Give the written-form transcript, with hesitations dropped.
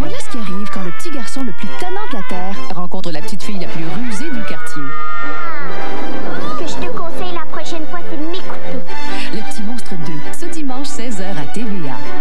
Voilà ce qui arrive quand le petit garçon le plus tannant de la Terre rencontre la petite fille la plus rusée du quartier. Ce que je te conseille la prochaine fois, c'est de m'écouter. Le Petit Monstre 2, ce dimanche 16h à TVA.